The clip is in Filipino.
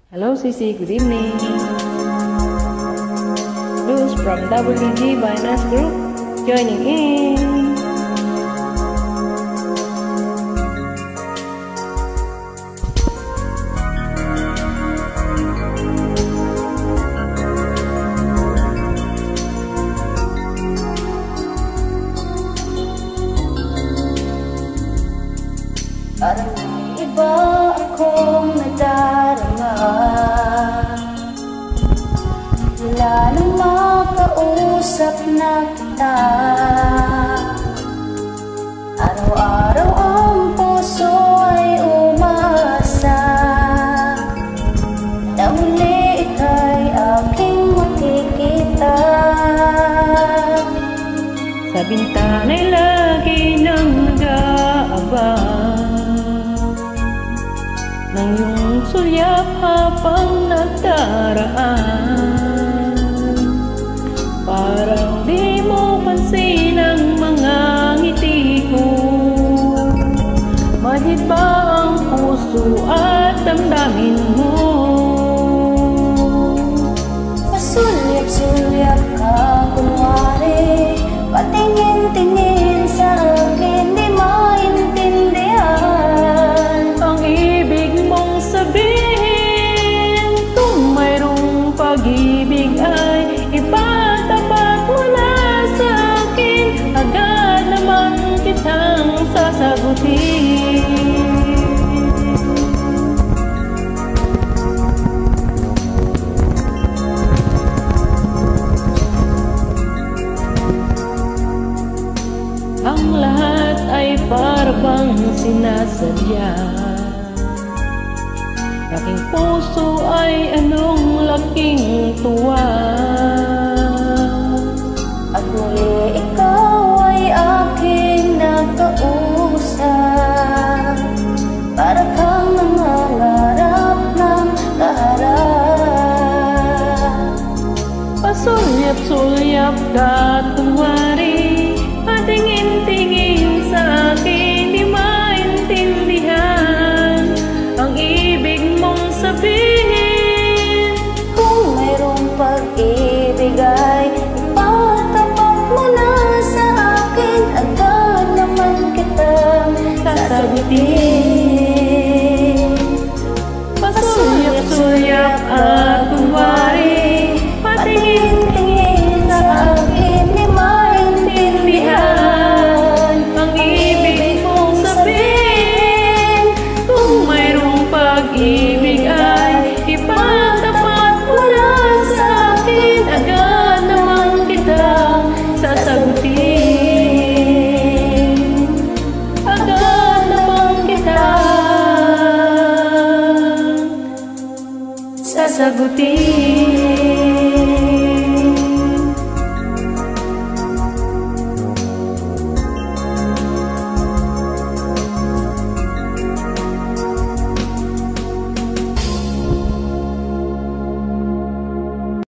Hello Sisi, good evening. Luz from WG Binance Group joining in. Parang may iba akong nadarama, wala nang makausap na kita. Araw-araw ang puso ay umasa na muli ika'y aking makikita. Sa bintana'y lagi nang nag-aabang ng iyong sulyap habang nagdaraan. Parang di mo pansin ang mga ngiti ko. Mahit ba ang puso at damdamin mo? Pasulyap-sulyap ka kunwari, patingin-tingin sa akin, di maintindihan Ang ibig mong sabihin, kung mayroong pag-ibig ay ipatapat mo na sa akin. Agad naman kitang sasagutin. Ang lahat ay parang sinasadya. Aking puso ay anong laking tuwa. at muli ikaw ay aking nakausap. Para kang nangangarap ng kaharap. Pasulyap-sulyap ka kunwari, patingin-tingin sa akin, di maintindihan ang ibig mong sabihin. Kung mayroong pag-ibig ay ipatapat mo na sa akin. Agad naman kitang sasagutin. Pasulyap-sulyap at kunwari, patingin-tingin sa akin, di maintindihan ang ibig mong sabihin. Kung mayroong pag-ibig ay ipatapat mo na sa akin. Agad naman kitang sasagutin. Agad naman kitang sasagutin.